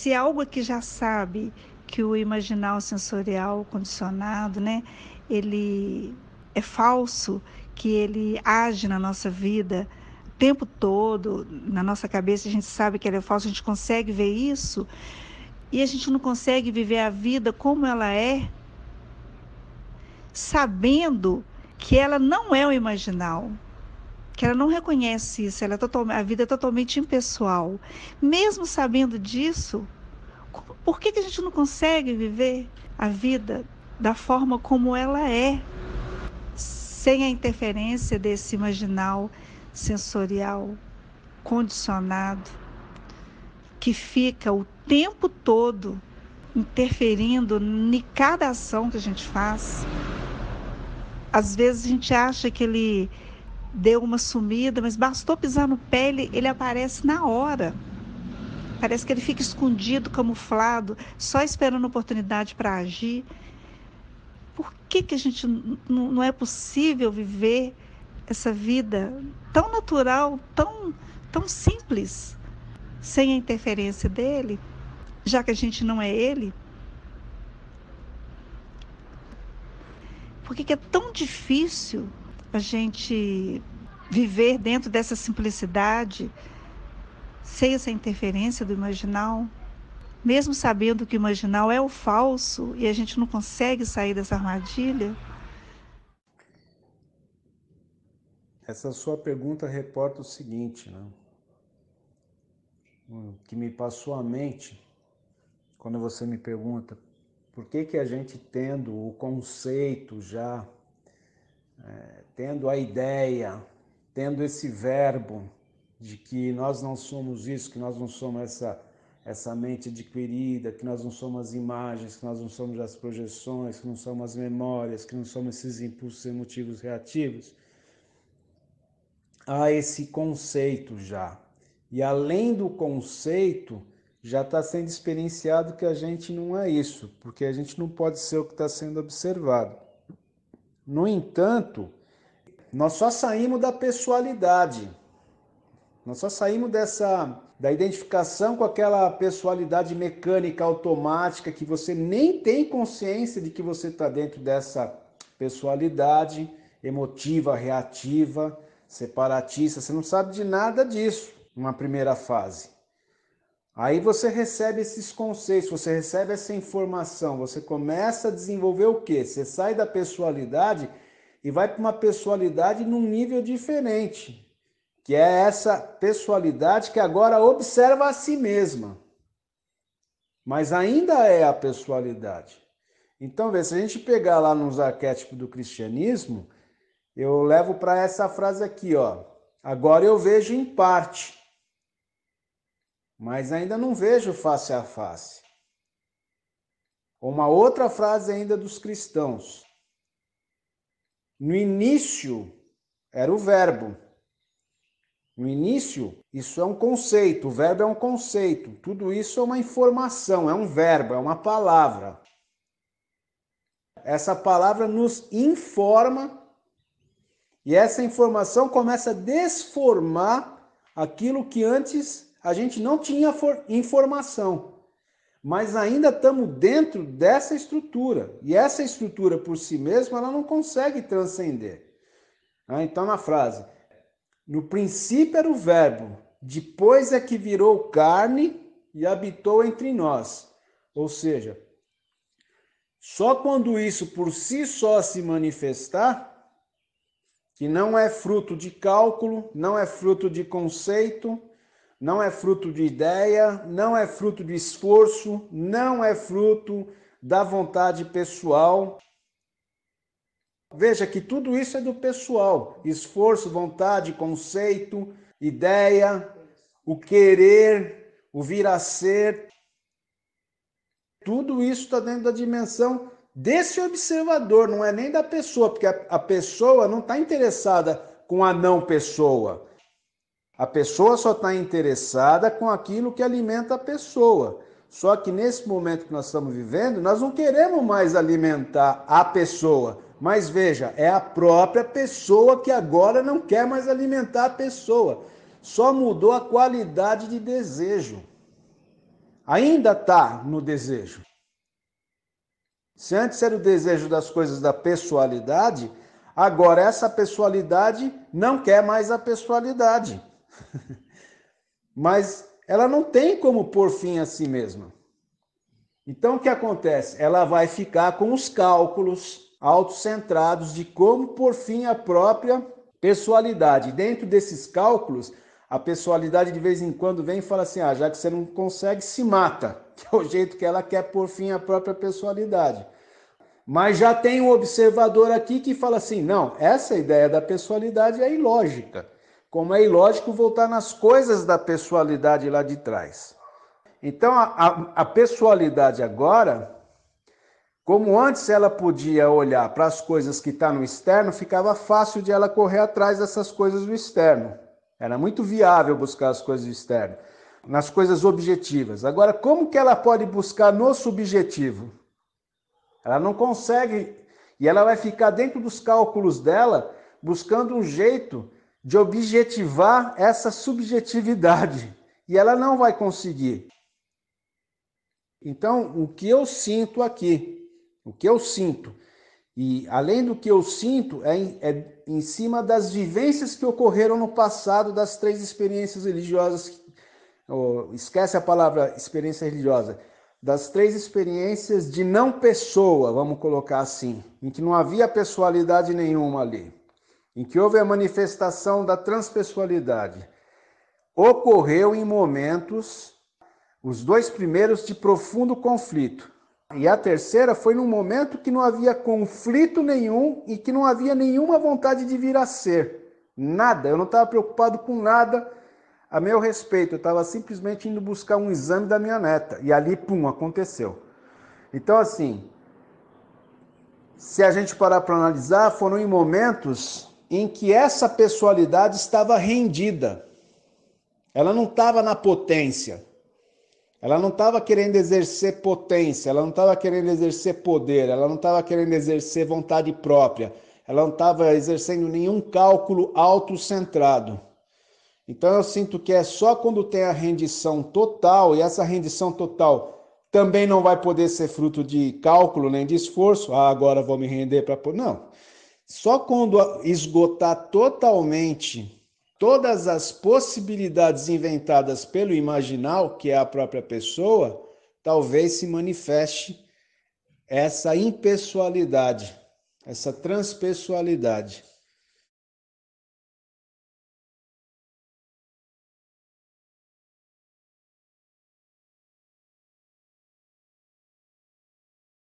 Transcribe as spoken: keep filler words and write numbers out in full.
se algo aqui já sabe que o imaginal sensorial condicionado, né, ele é falso, que ele age na nossa vida o tempo todo, na nossa cabeça a gente sabe que ele é falso, a gente consegue ver isso, e a gente não consegue viver a vida como ela é, sabendo que ela não é o imaginal, que ela não reconhece isso, ela é total, a vida é totalmente impessoal. Mesmo sabendo disso, como- por que que a gente não consegue viver a vida da forma como ela é, sem a interferência desse imaginal sensorial condicionado, que fica o tempo todo interferindo em cada ação que a gente faz? Às vezes a gente acha que ele deu uma sumida, mas bastou pisar no pé, ele, ele aparece na hora. Parece que ele fica escondido, camuflado, só esperando a oportunidade para agir. Por que que a gente n- n- não é possível viver essa vida tão natural, tão, tão simples, sem a interferência dele, já que a gente não é ele? Por que que é tão difícil a gente viver dentro dessa simplicidade, sem essa interferência do imaginal? Mesmo sabendo que o imaginal é o falso e a gente não consegue sair dessa armadilha? Essa sua pergunta reporta o seguinte, né? O que me passou à mente quando você me pergunta por que que a gente tendo o conceito já, é, tendo a ideia, tendo esse verbo de que nós não somos isso, que nós não somos essa, essa mente adquirida, que nós não somos as imagens, que nós não somos as projeções, que não somos as memórias, que não somos esses impulsos emotivos reativos, há esse conceito já. E além do conceito, já está sendo experienciado que a gente não é isso, porque a gente não pode ser o que está sendo observado. No entanto, nós só saímos da pessoalidade. Nós só saímos dessa da identificação com aquela pessoalidade mecânica automática que você nem tem consciência de que você está dentro dessa pessoalidade emotiva, reativa, separatista. Você não sabe de nada disso numa primeira fase. Aí você recebe esses conceitos, você recebe essa informação, você começa a desenvolver o quê? Você sai da pessoalidade e vai para uma pessoalidade num nível diferente, que é essa pessoalidade que agora observa a si mesma, mas ainda é a pessoalidade. Então, vê, se a gente pegar lá nos arquétipos do cristianismo, eu levo para essa frase aqui, ó. Agora eu vejo em parte, mas ainda não vejo face a face. Uma outra frase ainda dos cristãos. No início era o verbo. No início, isso é um conceito, o verbo é um conceito. Tudo isso é uma informação, é um verbo, é uma palavra. Essa palavra nos informa e essa informação começa a desformar aquilo que antes a gente não tinha informação. Mas ainda estamos dentro dessa estrutura. E essa estrutura por si mesma, ela não consegue transcender. Então, na frase, no princípio era o verbo, depois é que virou carne e habitou entre nós. Ou seja, só quando isso por si só se manifestar, que não é fruto de cálculo, não é fruto de conceito, não é fruto de ideia, não é fruto de esforço, não é fruto da vontade pessoal. Veja que tudo isso é do pessoal. Esforço, vontade, conceito, ideia, o querer, o vir a ser. Tudo isso está dentro da dimensão desse observador, não é nem da pessoa, porque a pessoa não está interessada com a não pessoa. A pessoa só está interessada com aquilo que alimenta a pessoa. Só que nesse momento que nós estamos vivendo, nós não queremos mais alimentar a pessoa. Mas veja, é a própria pessoa que agora não quer mais alimentar a pessoa. Só mudou a qualidade de desejo. ainda está no desejo. Se antes era o desejo das coisas da pessoalidade, agora essa pessoalidade não quer mais a pessoalidade. Mas ela não tem como pôr fim a si mesma. Então o que acontece? Ela vai ficar com os cálculos autocentrados de como pôr fim à própria pessoalidade. Dentro desses cálculos, a pessoalidade de vez em quando vem e fala assim, ah, já que você não consegue, se mata, que é o jeito que ela quer pôr fim à própria pessoalidade. Mas já tem um observador aqui que fala assim, não, essa ideia da pessoalidade é ilógica. Como é ilógico voltar nas coisas da pessoalidade lá de trás. Então, a, a, a pessoalidade agora, como antes ela podia olhar para as coisas que estão no externo, ficava fácil de ela correr atrás dessas coisas do externo. Era muito viável buscar as coisas do externo, nas coisas objetivas. Agora, como que ela pode buscar no subjetivo? Ela não consegue, e ela vai ficar dentro dos cálculos dela, buscando um jeito de objetivar essa subjetividade. E ela não vai conseguir. Então, o que eu sinto aqui, o que eu sinto, e além do que eu sinto, é em, é em cima das vivências que ocorreram no passado das três experiências religiosas, oh, esquece a palavra experiência religiosa, das três experiências de não pessoa, vamos colocar assim, em que não havia pessoalidade nenhuma ali, em que houve a manifestação da transpessoalidade. Ocorreu em momentos, os dois primeiros de profundo conflito. E a terceira foi num momento que não havia conflito nenhum e que não havia nenhuma vontade de vir a ser. Nada, eu não estava preocupado com nada a meu respeito. Eu estava simplesmente indo buscar um exame da minha neta. E ali, pum, aconteceu. Então, assim, se a gente parar para analisar, foram em momentos em que essa pessoalidade estava rendida. Ela não estava na potência. Ela não estava querendo exercer potência, ela não estava querendo exercer poder, ela não estava querendo exercer vontade própria, ela não estava exercendo nenhum cálculo autocentrado. Então eu sinto que é só quando tem a rendição total, e essa rendição total também não vai poder ser fruto de cálculo nem de esforço, ah, agora vou me render para... Não, só quando esgotar totalmente todas as possibilidades inventadas pelo imaginal, que é a própria pessoa, talvez se manifeste essa impessoalidade, essa transpessoalidade.